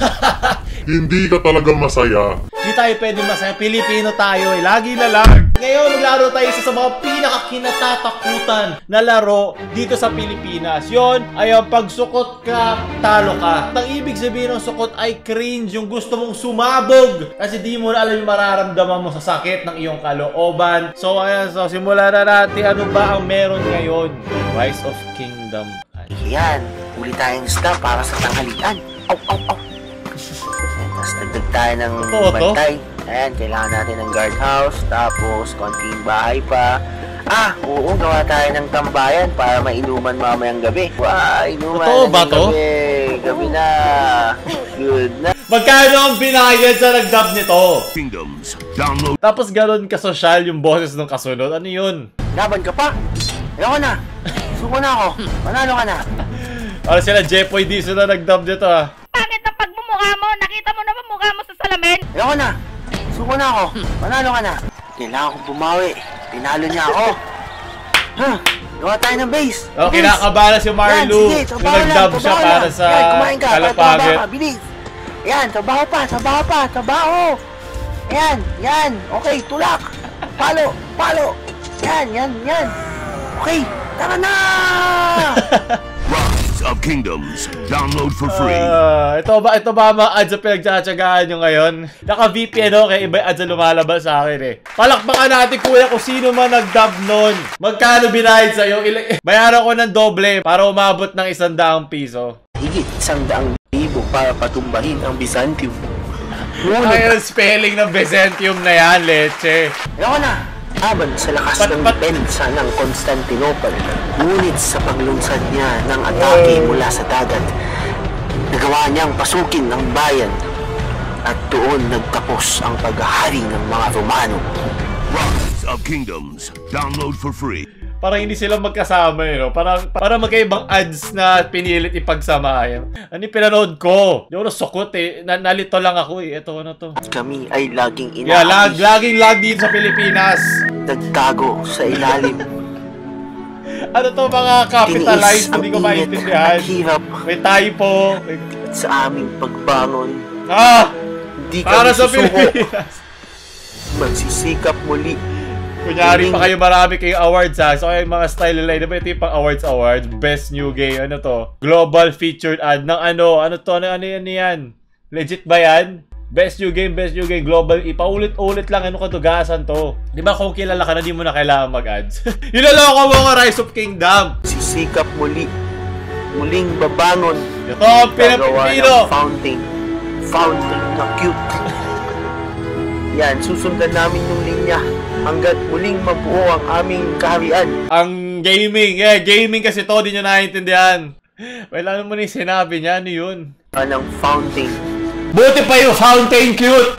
Hindi ka talaga masaya. Hindi tayo pwede masaya. Pilipino tayo eh. Lagi na lang. Ngayon, maglaro tayo sa mga pinakakinatatakutan na laro dito sa Pilipinas. Yon ay ang pag sukot ka, talo ka. Ang ibig sabihin ng sukot ay cringe. Yung gusto mong sumabog. Kasi di mo na alam yung mararamdaman mo sa sakit ng iyong kalooban. So, ayan. So, simulan na natin. Ano ba ang meron ngayon? Rise of Kingdom. Yan. Uli tayong isda para sa tanghalian. Aw, aw, aw. Tapos nagdag tayo ng bantay. Ayan, kailangan natin ng guardhouse. Tapos, konting bahay pa. Ah, oo, gawa tayo ng tambayan para mainuman mamayang gabi. Wow, inuman totoo ba to? Gabi na. Good na. Magkano ang binayad sa nag-dub nito? Kingdoms, download. Tapos gano'n kasosyal yung boses ng kasunod. Ano yun? Laban ka pa? Ayoko na. Suko na ako. Manalo ka na. Para sila Jepoy Diso na nag-dub nito ah. Bakit ang pagmumukha mo? Nakita mo na ba mukha mo sa salamin? Ayoko na. Suko na ako. Manalo ka na. Kailangan kong bumawi. Tinalo niya ako. Huh? Gawa tayo ng base. Oh, kinakabahan si Marlu. Yung nag-dub siya para sa Kalapagit. Bilis. Yan, trabaho pa, trabaho pa, trabaho. Yan, yan. Okay, tulak. Palo, palo. Yan, yan, yan. Okay, tara na! Rise of Kingdoms, download for free. Ito ba mga ads na pinagtsatsagaan nyo ngayon? Naka-VPN ako, kaya iba yung ads na lumalabas sa akin eh. Palakpakan natin kuya kung sino man nag-dub nun. Magkano binayad sa'yo? Bayaran ko ng doble para umabot ng 100 piso. Higit 100,000 para patumbahin ang Byzantium. Ay, ang spelling ng Byzantium na yan, leche. Ayoko na. Laban sa lakas ng depensa ng Constantinople. Ngunit sa paglunsad niya ng atake mula sa dagat, nagawa niyang pasukin ang bayan. At doon nagtapos ang paghahari ng mga Romano. Rise of Kingdoms, download for free. Parang hindi sila magkasama eh, no? Parang magkaibang ads na pinilit ipagsama. Ano yung pinanood ko? Yung sukot eh. Nalito lang ako eh. Ito, ano to? Kami ay laging Yeah, laging lag dito sa Pilipinas. Nagtago sa ilalim. Ano to mga capitalized? Hindi ko maintindihan. May typo. At sa aming pagbangon, hindi para kami sa susuko. Pilipinas. Magsisikap muli. Kunyari pa kayo, marami kayong awards ha. So yung mga style nila, diba ito yung pang awards, best new game, ano to? Global featured ad ng ano to, ano yan? Legit ba yan? Best new game, global, ipaulit-ulit lang, ano katugasan to? Diba kung kilala ka na, di mo na kailangan mag-ads? Ilaloko mo nga Rise of Kingdom! Sisikap muli, muling babangon. Ito ang Pilipino! Fountain na cute. Yan, susundan namin yung linya hanggat muling mabuo ang aming kaharian. Ang gaming, gaming kasi to, di nyo naiintindihan. Well, ano mo na yung sinabi niya, ano yun? Anong fountain? Buti pa yung fountain cute!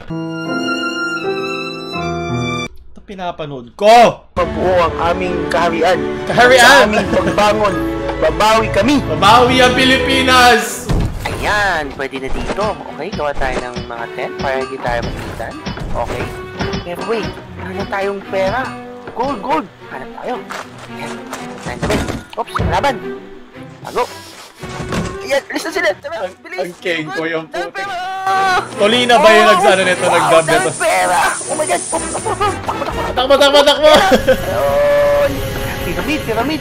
Ito pinapanood ko! Mabuo ang aming kaharian. Kaharian! Sa aming pagbangon, babawi kami. Babawi ang Pilipinas! Ayan, pwede na dito. Okay, gawa tayo ng mga tent para hindi tayo makitan. Okay. Pero wait, wala tayong pera. Gold. Hanap tayo. Ayan. Ayan kami. Oops, laban. Tago. Ayan, alis na sila. Tara, bilis. Ang king ko yung puti. Tolina ba yung nagdub nito? Dahil pera. Oh my God. Takbo. Pyramid.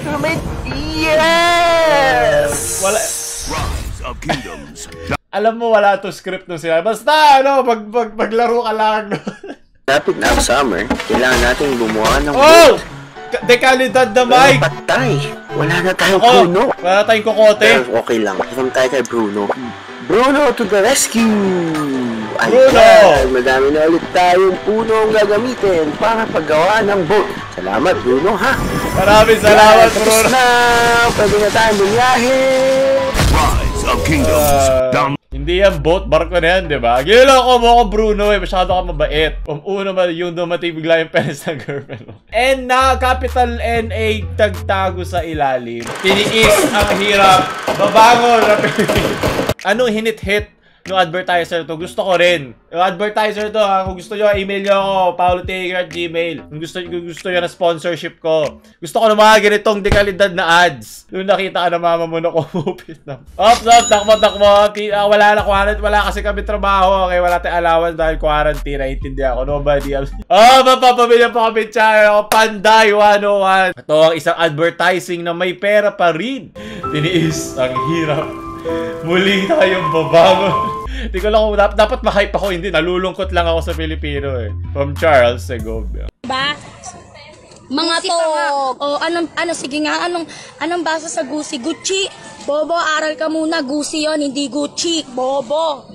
Yes! Wala. Rise of Kingdoms. Alam mo, wala to script nung sila. Basta, maglaro ka lang. Lapit na ang summer, kailangan natin gumawa ng boat. Dekalidad na Mike! Patay! Wala na tayong puno. Wala na tayong kokote. Pero okay lang, hiram tayo kay Bruno. Bruno to the rescue! Bruno! Ayan, madami na ulit tayong puno ang gagamitin para paggawa ng boat. Salamat Bruno ha! Maraming salamat Bruno! Pwede na tayong bumiyahe! Rise of Kingdoms, down. Hindi yan boat, barko na yan, diba? Giniloko mo ako Bruno eh, masyado ka mabait. Una ba yung dumating bigla yung penis ng girlfriend mo? And na, capital N-A, tagtago sa ilalim. Tiniis ang hirap, babangon na Pilipinas. Anong hinit-hit ng advertiser to. Gusto ko rin. Yung advertiser to, ha, kung gusto nyo, email nyo ako, paolutaker@gmail. Kung gusto nyo na sponsorship ko. Gusto ko ng mga ganitong dekalidad na ads. Nung nakita ka na mama mo na kumupit na. Takbo. Wala kasi kami trabaho. Okay, wala tayong allowance dahil quarantine. Naiintindihan ako. Nobody else. Mapapabili pa kami channel ako. Panday 101. Ito ang isang advertising na may pera pa rin. Tiniis ang hirap. Muli tayong babangon. Hindi ko lang kung dapat ma-hype ako. Hindi, nalulungkot lang ako sa Pilipino eh. From Charles Segovia. Ba? Mga to. Sige nga, anong basa sa Gucci? Gucci? Bobo, aral ka muna. Gucci yon, hindi Gucci. Bobo.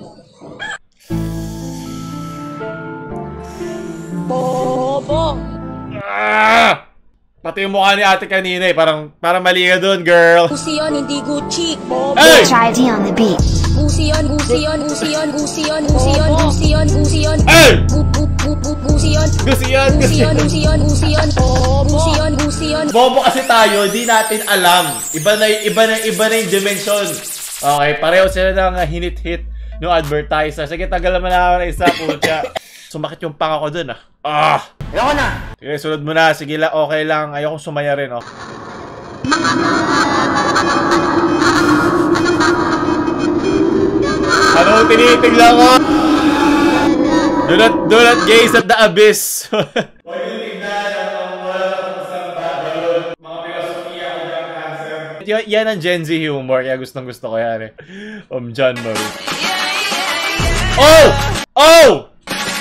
Bobo. Pati yung mukha ni ate kanina eh. Parang mali ka dun, girl. Gucci yon, hindi Gucci. Bobo. Hey! Charity on the beat. Gucci yon. Hey! Gucci yon. Bobo kasi tayo, di natin alam. Iba na yung dimension. Okay, pareho sila ng hinit-hit ng advertiser. Sige, tagal naman ako na isa, putya. Sumakit yung panga ko dun, ah. Ayoko na. Sige, sunod mo na. Sige lang, okay lang. Ayokong sumaya rin, oh. Ano tinitignan ko? Do not gaze at the abyss. Huwag yung tignan ang wala sa mga filosofiya ko ng cancer. Yan ang Gen Z humor. Kaya gustong-gusto ko yan eh. John Marie. Oh!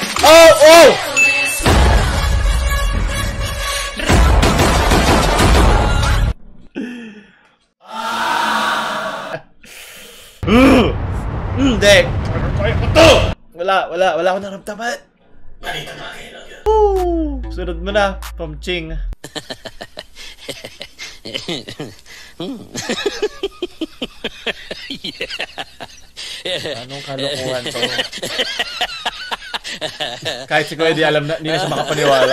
Hindi. Wala akong naramdaman. Balita na kayo lang yun. Sunod mo na, Pamching. Anong kalokohan to? Kahit si Kuya di alam na, hindi na siya makapaniwala.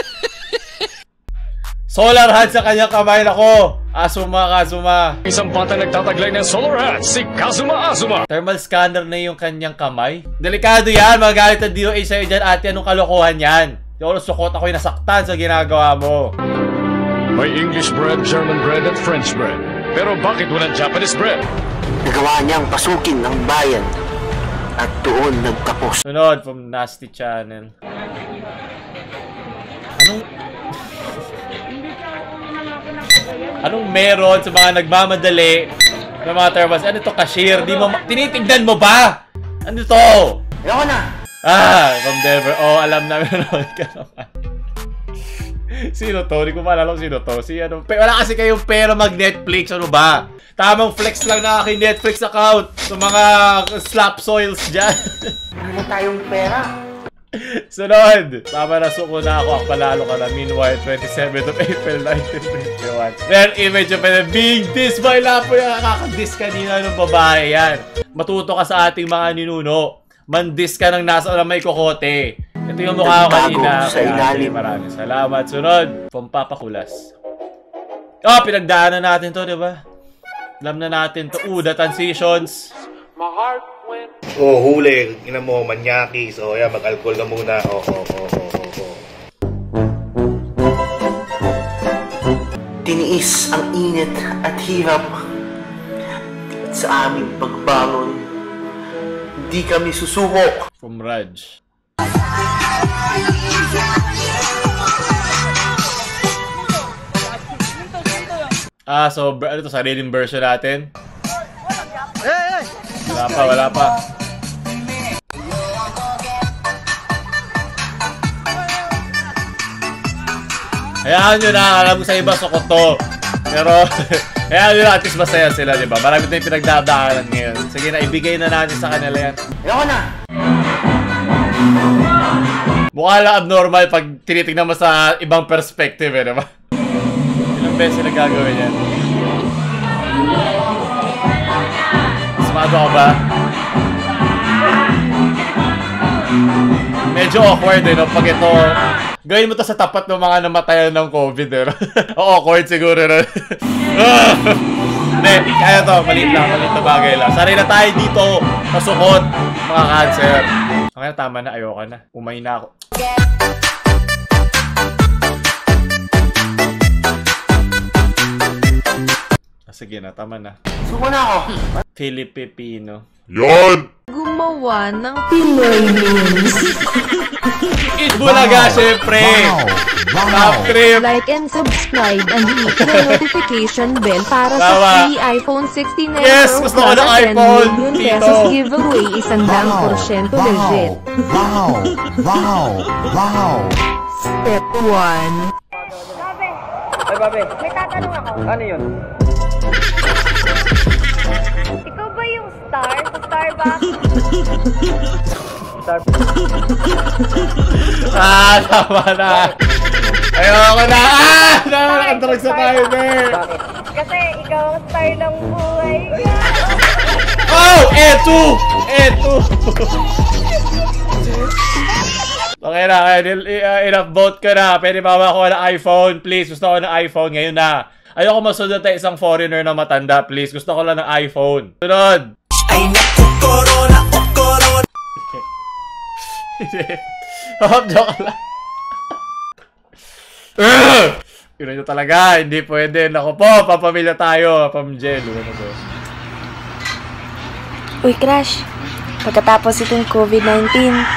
Solar hat sa kanyang kamay. Nako, Kazuma. Isang batang nagtataglay ng solar hat, si Kazuma. Thermal scanner na yung kanyang kamay. Delikado yan, magalit ang DOA sa'yo dyan, ate. Anong kalokohan yan? Yung sukot ako'y nasaktan sa ginagawa mo. May English bread, German bread, at French bread. Pero bakit walang Japanese bread? Nagawa niyang pasukin ng bayan at doon nagtapos. Sunod from Nasty Channel. Anong meron sa mga nagmamadali ng mga thermals? Ano to, cashier? Tinitignan mo ba? Ano to? Ayoko na. From Denver. Oh, alam namin naman ka naman. Sino to? Hindi ko maalala kung sino to. Wala kasi kayong pera mag-Netflix. Ano ba? Tamang flex lang na aking Netflix account sa mga slap soils dyan. Wala tayong pera. Sunod! Tama na, suko na ako. Panalo ka na. Meanwhile, 27th of April 1921. Then, image of it being dissed by Lapo. Nakakadiss kanina ng babae yan. Matuto ka sa ating mga ninuno. Mandis ka ng nasa may kokote. Ito yung mukha ko kanina. Kaya maraming salamat. Sunod, from Papa Kulas. Pinagdaanan natin to, diba? Alam na natin to. The transitions. My heart went. Huli. Ina mo, manyaki. So, yan, mag-alcohol ka muna. Tiniis ang init at hirap. At sa aming pagbangon, di kami susuko. From Raj. So, ano to? Sariling version natin? Wala pa. Hayaan nyo na, alam ko sa iba sukot to. Pero, hayaan nyo na, at least masaya sila, diba? Marami tayong pinagdadaanan ngayon. Sige na, ibigay na natin sa kanila yan. Ayoko na. Mukha lang abnormal pag tinitignan mo sa ibang perspective, diba? Ilang beses sila gagawin yan? Smado ka ba? Medyo awkward no? Pag ito, gawin mo to sa tapat ng mga namatayan ng COVID Awkward siguro no? Hindi, kaya to, maliit na bagay lang. Sanay na tayo dito sa sukot, mga cancer. Okay, tama na, ayoko na. Umay na ako. Sige na, tama na. Suko na ako. Filipino. Yon! Gumawa ng Pinoy memes. Itbulaga, syempre! Top trip! Like and subscribe and hit the notification bell para sa free iPhone 16 Pro Yes! Gusto ko ng iPhone! Plus Tito! giveaway 100% legit. Wow! Step 1. Ay, babe. May tatanong ako. Ano yun? Ikaw ba yung star sa Starbucks? Tama na! Ayoko na! Nakakadrugs na tayo, Ber! Kasi ikaw ang star ng buhay ko. Oh! Eto! Okay na, enough vote ka na. Pwede ba ako ng iPhone? Please, gusto ko ng iPhone ngayon na. Ayoko masunod tayo isang foreigner na matanda, please. Gusto ko lang ng iPhone. Sunod! Ay, naku, corona. Joke lang. Yun nyo talaga, hindi pwede. Naku po, papamilya tayo. Pamjelo. Uy, Crush. Pagkatapos itong COVID-19,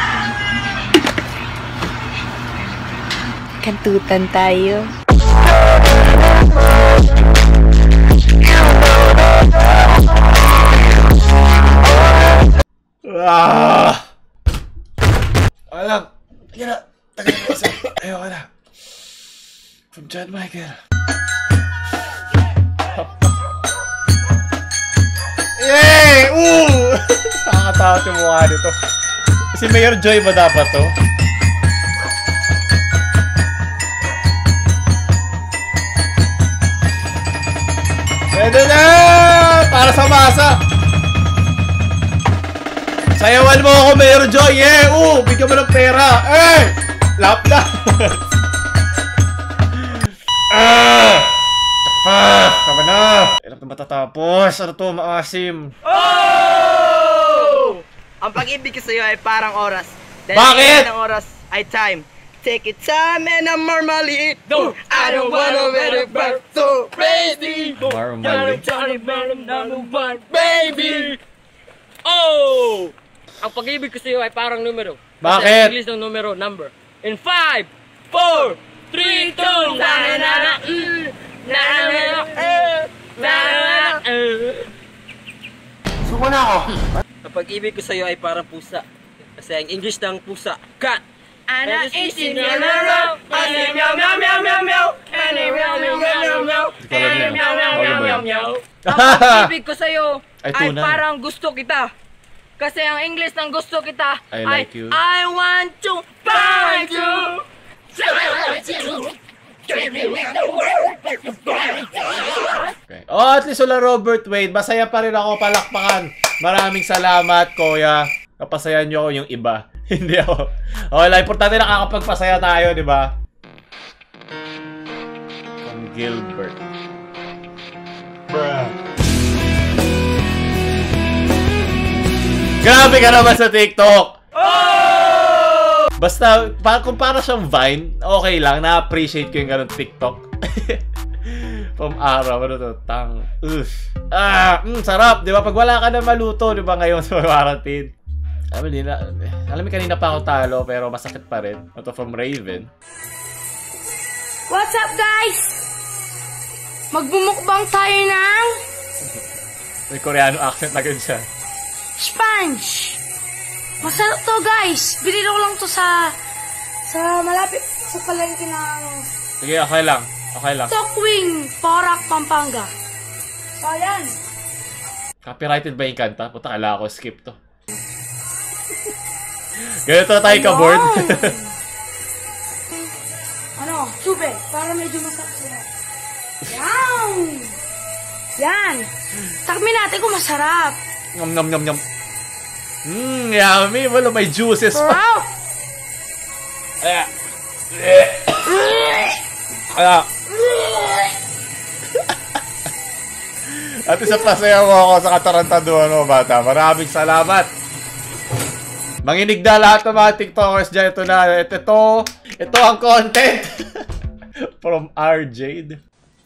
kantutan tayo. Alam, sige na. Tagal na kasi. Ayoko na. From John Michael. Yay! Nakakatakot yung mukha nito. Si Mayor Joy ba dapat to? Pwede na! Para sa masa! Sayawan mo ako, Mayor Joy! Yeah! Bigyan mo ng pera! Eh! Lap na! Tama na! Hirap na matatapos. Ano to? Maasim. Oh! Ang pag-ibig ko sa'yo ay parang oras. Bakit? Ang oras ay time. Take it time and I'm normally no, I don't wanna let it burn so crazy. Normally. Baby! Oh! Ang pag-ibig ko sa'yo ay parang numero. Bakit? Kasi English ng numero, number. In 5, 4, 3, 2, Suko na ako. Ang pag-ibig ko sa'yo ay parang pusa. Kasi ang English ng pusa, cat. Ana isin meow meow meow meow meow meow meow meow meow meow meow meow meow. Ang pag-ibig ko sa'yo Ay, ay tunay. parang gusto kita. Kasi ang English ng gusto kita I like you. I want to find you. Okay. Oh, at least wala Robert Wade. Masaya pa rin ako, palakpakan. Maraming salamat, Kuya. Napasayan niyo ako yung iba. Hindi ako. Okay lang, importante nakakapagpasaya tayo, di ba? Ang Gilbert. Bruh. Grabe ka naman sa TikTok! Basta, kung para siyang Vine, okay lang. Na-appreciate ko yung ganun TikTok. Pam-araw, ano to? Tang. Sarap, di ba? Pag wala ka na maluto, di ba ngayon sa quarantine? Alam mo, kanina pa ako talo, pero masakit pa rin. Ito from Raven. What's up, guys? Magbumukbang tayo ng May Koreano accent agad siya. sponge. Masarap to, guys. Binili ko lang to sa malapit sa palengke ng Sige, okay lang. Okay lang. Tokwing, Porac, Pampanga. So, ayan. Copyrighted ba yung kanta? Puta, kala ko skip to. Ganito tayo ka-board. Ano? Sube. Para medyo masarap sila. Yan! Yan! Takmin natin kung masarap. Nom nom nom nom. Yummy. Wala, may juices pa. Wow! At isa pa sayo mo ako sa katarantaduhan mo, bata. Maraming salamat. Manginig na lahat ng mga TikTokers dyan. Ito na. Ito ang content. From RJ.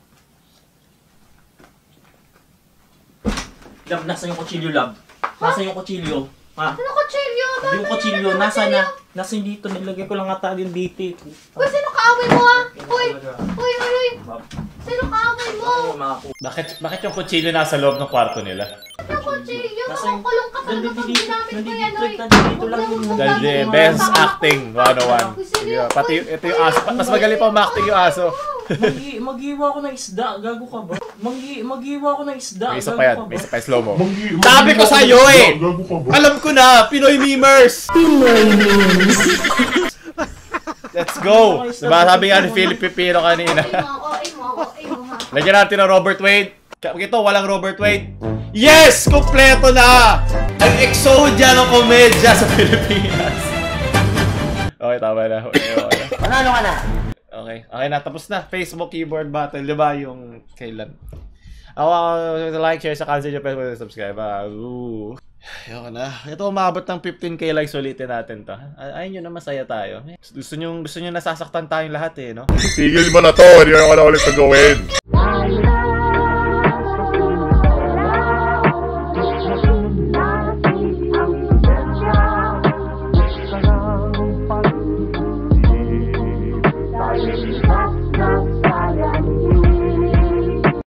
Love, nasa yung kutsilyo, love? Nasa yung kutsilyo? Ha? Ano kutsilyo? Yung kutsilyo, nasa na? Nasa dito, nilagay ko lang ata yung dito. Uy, sino kaaway mo ah? Uy! Sino kaaway mo? Bakit yung kutsilyo nasa loob ng kwarto nila? Yung kutsilyo, nakakulong ka sa napapagin namin ko yan, oy. Dahil best acting 101. Sige, pati ito yung aso. Mas magaling pa ma-acting yung aso. Maghiwa ko ng isda, gago ka ba? Maghiwa ko ng isda, May isa pa yan, may isa pa yung slow mo. Sabi ko sa'yo eh! Alam ko na, Pinoy memers! Pinoy memes. Let's go! Diba sabi nga ni Philip Pipino kanina. Lagyan natin ng Robert Wade. Ito, walang Robert Wade. Yes! Kompleto na! Ang exodia ng komedya sa Pilipinas. Okay, tama na. Panalo ka na. Okay na, tapos na. Facebook keyboard battle, diba yung kailan? Ako, like, share, sa cancel yung subscribe. Ayoko na. Ito, umabot ng 15k likes, ulitin natin to. Ayun nyo na, masaya tayo. Gusto nyo nasasaktan tayong lahat eh, no? Tigil mo na to, hindi na ako na ulit pag-gawin.